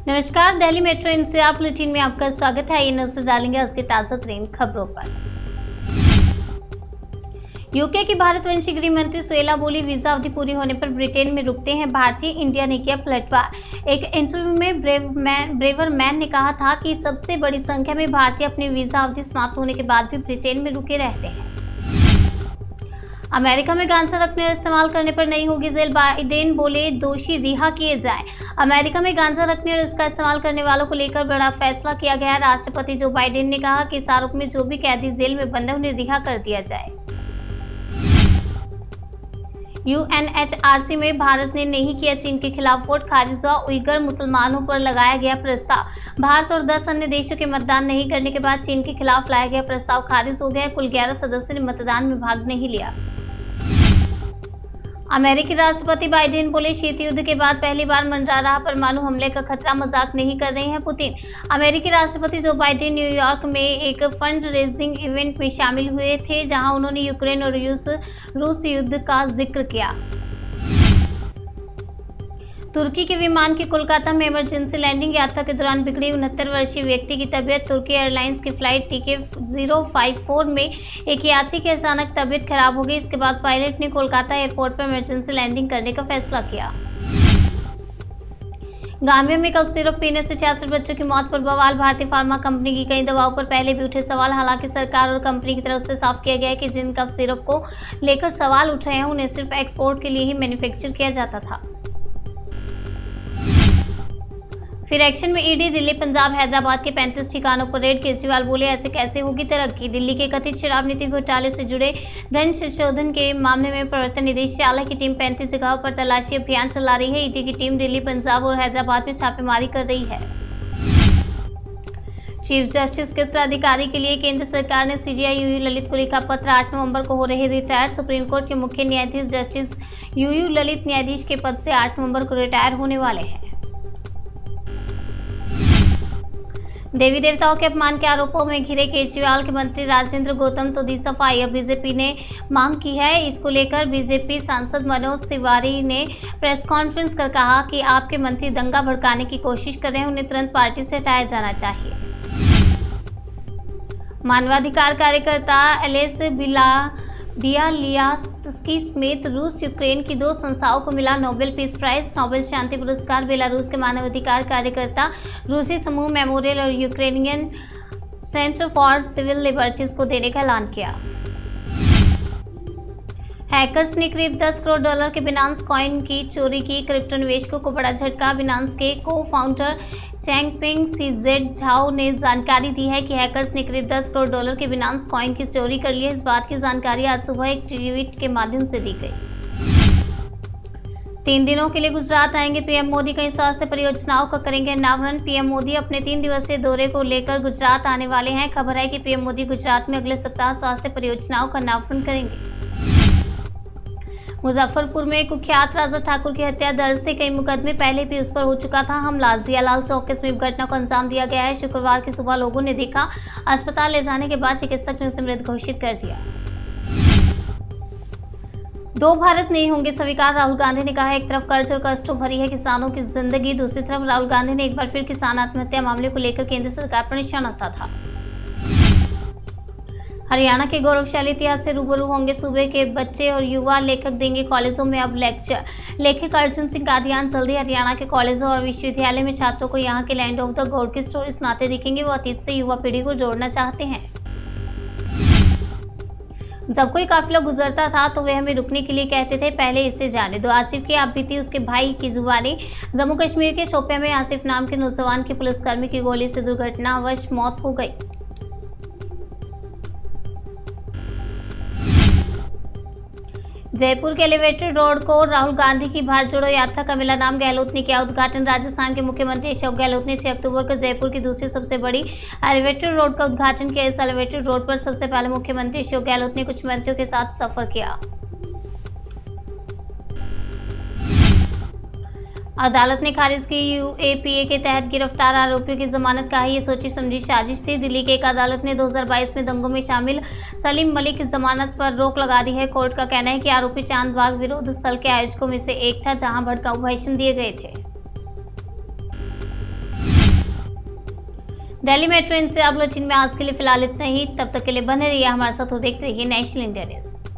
नमस्कार, Delhi metro NCR bulletin में आपका स्वागत है। ये नजर डालेंगे आज के ताजा तरीन खबरों पर। यूके की भारतवंशी गृह मंत्री सुएला बोली, वीजा अवधि पूरी होने पर ब्रिटेन में रुकते हैं भारतीय। इंडिया ने किया पलटवार। एक इंटरव्यू में ब्रेवरमैन ने कहा था कि सबसे बड़ी संख्या में भारतीय अपनी वीजा अवधि समाप्त होने के बाद भी ब्रिटेन में रुके रहते हैं। अमेरिका में गांजा रखने और इस्तेमाल करने पर नहीं होगी जेल, बाइडेन बोले दोषी रिहा किए जाएं। अमेरिका में गांजा रखने और इसका इस्तेमाल करने वालों को लेकर बड़ा फैसला किया गया है। राष्ट्रपति जो बाइडेन ने कहा कि इस आरोप में जो भी कैदी जेल में बंद है उन्हें रिहा कर दिया जाए। यूएनएचआरसी में भारत ने नहीं किया चीन के खिलाफ वोट, खारिज हुआ। उइगर मुसलमानों पर लगाया गया प्रस्ताव। भारत और 10 अन्य देशों के मतदान नहीं करने के बाद चीन के खिलाफ लाया गया प्रस्ताव खारिज हो गया। कुल 11 सदस्यों ने मतदान में भाग नहीं लिया। अमेरिकी राष्ट्रपति बाइडेन बोले, शीत युद्ध के बाद पहली बार मंडरा रहा परमाणु हमले का खतरा, मजाक नहीं कर रहे हैं पुतिन। अमेरिकी राष्ट्रपति जो बाइडेन न्यूयॉर्क में एक फंड रेजिंग इवेंट में शामिल हुए थे, जहां उन्होंने यूक्रेन और रूस युद्ध का जिक्र किया। तुर्की के विमान की कोलकाता में इमरजेंसी लैंडिंग, यात्रा के दौरान बिगड़ी 69 वर्षीय व्यक्ति की तबीयत। तुर्की एयरलाइंस की फ्लाइट TK 054 में एक यात्री की अचानक तबीयत खराब हो गई। इसके बाद पायलट ने कोलकाता एयरपोर्ट पर इमरजेंसी लैंडिंग करने का फैसला किया। गांबिया में कफ सिरप पीने से 66 बच्चों की मौत पर बवाल। भारतीय फार्मा कंपनी की कई दवाओं पर पहले भी उठे सवाल। हालांकि सरकार और कंपनी की तरफ से साफ किया गया है कि जिन कफ सिरप को लेकर सवाल उठ रहे हैं उन्हें सिर्फ एक्सपोर्ट के लिए ही मैन्युफैक्चर किया जाता था। फिर एक्शन में ईडी, दिल्ली, पंजाब, हैदराबाद के 35 ठिकानों पर रेड। केजरीवाल बोले, ऐसे कैसे होगी तरक्की। दिल्ली के कथित शराब नीति घोटाले से जुड़े धन संशोधन के मामले में प्रवर्तन निदेशालय की टीम 35 जगहों पर तलाशी अभियान चला रही है। ईडी की टीम दिल्ली, पंजाब और हैदराबाद में छापेमारी कर रही है। चीफ जस्टिस के उत्तराधिकारी के लिए केंद्र सरकार ने CJI UU ललित को लिखा पत्र। 8 नवंबर को हो रहे रिटायर। सुप्रीम कोर्ट के मुख्य न्यायाधीश जस्टिस UU ललित न्यायाधीश के पद से 8 नवंबर को रिटायर होने वाले हैं। देवी देवताओं के अपमान के आरोपों में घिरे केजरीवाल के मंत्री राजेंद्र गौतम तो दी सफाई। अब बीजेपी ने मांग की है। इसको लेकर बीजेपी सांसद मनोज तिवारी ने प्रेस कॉन्फ्रेंस कर कहा कि आपके मंत्री दंगा भड़काने की कोशिश कर रहे हैं, उन्हें तुरंत पार्टी से हटाया जाना चाहिए। मानवाधिकार कार्यकर्ता एलेस बियालियात्स्की समेत रूस यूक्रेन की 2 संस्थाओं को मिला नोबेल पीस प्राइज। नोबेल शांति पुरस्कार बेलारूस के मानवाधिकार कार्यकर्ता, रूसी समूह मेमोरियल और Ukrainian Center for Civil Liberties को देने का ऐलान किया। हैकर्स ने करीब $10 करोड़ के बिनांस कॉइन की चोरी की। क्रिप्टो निवेशकों को बड़ा झटका। बिनांस के को-फाउंडर चैंगपेंग CZ झाओ ने जानकारी दी है कि हैकर्स ने करीब $10 करोड़ के बिनांस कॉइन की चोरी कर ली है। इस बात की जानकारी आज सुबह एक ट्वीट के माध्यम से दी गई। 3 दिनों के लिए गुजरात आएंगे पीएम मोदी। कई स्वास्थ्य परियोजनाओं का करेंगे अनावरण। पीएम मोदी अपने 3 दिवसीय दौरे को लेकर गुजरात आने वाले हैं। खबर है कि पीएम मोदी गुजरात में अगले सप्ताह स्वास्थ्य परियोजनाओं का अनावरण करेंगे। मुजफ्फरपुर में कुख्यात राजा ठाकुर की हत्या दर्ज थे। कई मुकदमे पहले भी उस पर हो चुका था हमला। जियालाल चौक के समीप घटना को अंजाम दिया गया है। शुक्रवार की सुबह लोगों ने देखा। अस्पताल ले जाने के बाद चिकित्सक ने उसे मृत घोषित कर दिया। 2 भारत नहीं होंगे स्वीकार, राहुल गांधी ने कहा। एक तरफ कर्ज और कष्टों भरी है किसानों की जिंदगी, दूसरी तरफ राहुल गांधी ने एक बार फिर किसान आत्महत्या मामले को लेकर केंद्र सरकार पर निशाना साधा। हरियाणा के गौरवशाली इतिहास से रूबरू होंगे सूबे के बच्चे और युवा। लेखक देंगे कॉलेजों में अब लेक्चर। लेखक अर्जुन सिंह कादियान जल्दी हरियाणा के कॉलेजों और विश्वविद्यालय में छात्रों को यहाँ के लैंड ऑफ द गॉड की स्टोरी सुनाते दिखेंगे। वो अतीत से युवा पीढ़ी को जोड़ना चाहते हैं। जब कोई काफिला गुजरता था तो वे हमें रुकने के लिए कहते थे, पहले इससे जाने दो। आसिफ की आप बीती उसके भाई की जुबानी। जम्मू कश्मीर के शोपियां में आसिफ नाम के नौजवान के पुलिसकर्मी की गोली से दुर्घटनावश मौत हो गई। जयपुर के एलिवेटेड रोड को राहुल गांधी की भारत जोड़ो यात्रा का मिला नाम। गहलोत ने किया उद्घाटन। राजस्थान के मुख्यमंत्री अशोक गहलोत ने 6 अक्टूबर को जयपुर की दूसरी सबसे बड़ी एलिवेटेड रोड का उद्घाटन किया। इस एलिवेटेड रोड पर सबसे पहले मुख्यमंत्री अशोक गहलोत ने कुछ मंत्रियों के साथ सफर किया। अदालत ने खारिज की UAPA के तहत गिरफ्तार आरोपियों की जमानत। कहा ये सोची समझी साजिश थी। दिल्ली की एक अदालत ने 2022 में दंगों में शामिल सलीम मलिक की जमानत पर रोक लगा दी है। कोर्ट का कहना है कि आरोपी चांदबाग विरोध स्थल के आयोजकों में से एक था, जहां भड़काऊ भाषण दिए गए थे। दिल्ली मेट्रो इंडिया बुलेटिन में आज के लिए फिलहाल इतना ही। तब तक के लिए बने रहिए हमारे साथ और देखते रहिए नेशनल इंडिया न्यूज।